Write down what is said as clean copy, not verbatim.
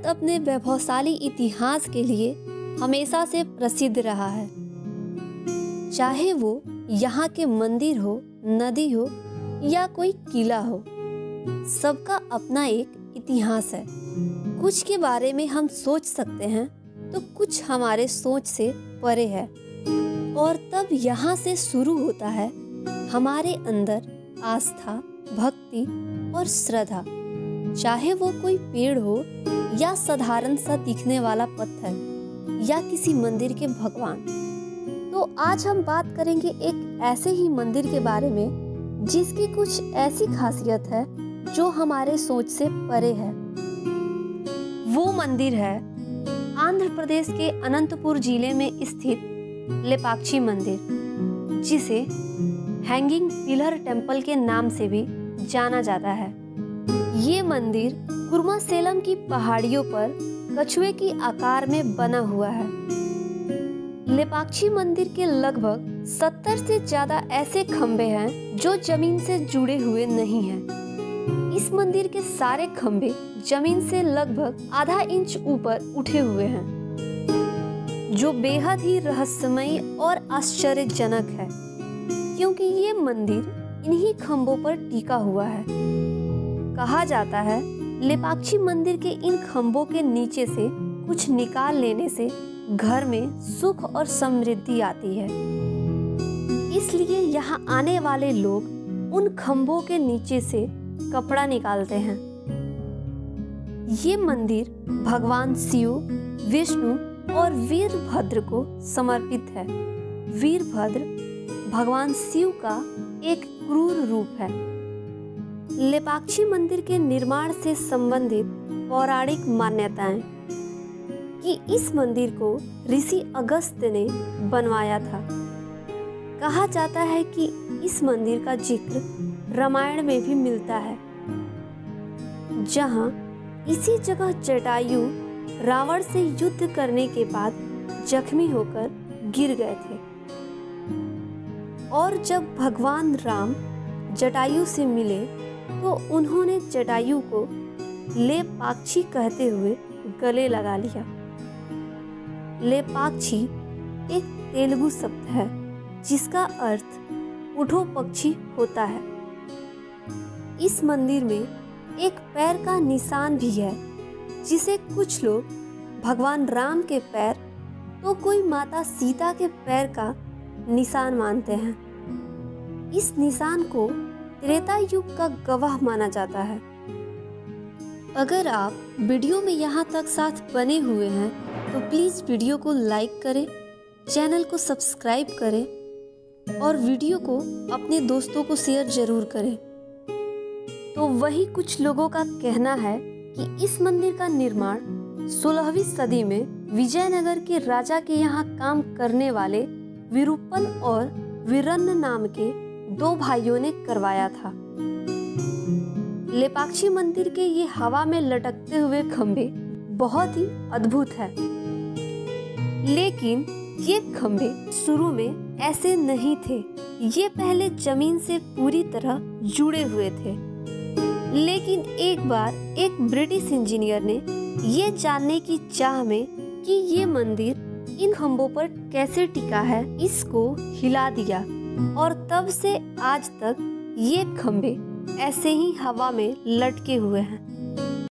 अपने वैभवशाली इतिहास के लिए हमेशा से प्रसिद्ध रहा है। चाहे वो यहाँ के मंदिर हो, नदी हो या कोई किला हो, सबका अपना एक इतिहास है। कुछ के बारे में हम सोच सकते हैं तो कुछ हमारे सोच से परे है, और तब यहाँ से शुरू होता है हमारे अंदर आस्था, भक्ति और श्रद्धा। चाहे वो कोई पेड़ हो या साधारण सा दिखने वाला पत्थर या किसी मंदिर के भगवान। तो आज हम बात करेंगे एक ऐसे ही मंदिर के बारे में जिसकी कुछ ऐसी खासियत है जो हमारे सोच से परे है। वो मंदिर है आंध्र प्रदेश के अनंतपुर जिले में स्थित लेपाक्षी मंदिर, जिसे हैंगिंग पिलर टेम्पल के नाम से भी जाना जाता है। ये मंदिर कुर्मासेलम की पहाड़ियों पर कछुए की आकार में बना हुआ है। लेपाक्षी मंदिर के लगभग 70 से ज्यादा ऐसे खंभे हैं जो जमीन से जुड़े हुए नहीं हैं। इस मंदिर के सारे खंभे जमीन से लगभग आधा इंच ऊपर उठे हुए हैं, जो बेहद ही रहस्यमयी और आश्चर्यजनक है, क्योंकि ये मंदिर इन्हीं खंभों पर टिका हुआ है। कहा जाता है लेपाक्षी मंदिर के इन खंभों के नीचे से कुछ निकाल लेने से घर में सुख और समृद्धि आती है। इसलिए यहाँ आने वाले लोग उन खंभों के नीचे से कपड़ा निकालते हैं। ये मंदिर भगवान शिव, विष्णु और वीरभद्र को समर्पित है। वीरभद्र भगवान शिव का एक क्रूर रूप है। लेपाक्षी मंदिर के निर्माण से संबंधित पौराणिक मान्यताएं कि इस मंदिर को ऋषि अगस्त्य ने बनवाया था। कहा जाता है कि इस मंदिर का जिक्र रामायण में भी मिलता है, जहां इसी जगह जटायु रावण से युद्ध करने के बाद जख्मी होकर गिर गए थे, और जब भगवान राम जटायु से मिले तो उन्होंने जटायु को लेपाक्षी कहते हुए गले लगा लिया। लेपाक्षी एक तेलुगु शब्द है जिसका अर्थ उठो पक्षी होता है। इस मंदिर में एक पैर का निशान भी है, जिसे कुछ लोग भगवान राम के पैर तो कोई माता सीता के पैर का निशान मानते हैं। इस निशान को त्रेता युग का गवाह माना जाता है। अगर आप वीडियो में यहाँ तक साथ बने हुए हैं तो प्लीज़ वीडियो को लाइक करें, चैनल को सब्सक्राइब करें और वीडियो को अपने दोस्तों को शेयर जरूर करें। तो वही कुछ लोगों का कहना है कि इस मंदिर का निर्माण 16वीं सदी में विजयनगर के राजा के यहाँ काम करने वाले विरूपन और वीरन्न नाम के 2 भाइयों ने करवाया था। लेपाक्षी मंदिर के ये हवा में लटकते हुए खंभे बहुत ही अद्भुत है, लेकिन ये खंभे शुरू में ऐसे नहीं थे। ये पहले जमीन से पूरी तरह जुड़े हुए थे, लेकिन एक बार एक ब्रिटिश इंजीनियर ने ये जानने की चाह में कि ये मंदिर इन खंभों पर कैसे टिका है, इसको हिला दिया, और तब से आज तक ये खंभे ऐसे ही हवा में लटके हुए हैं।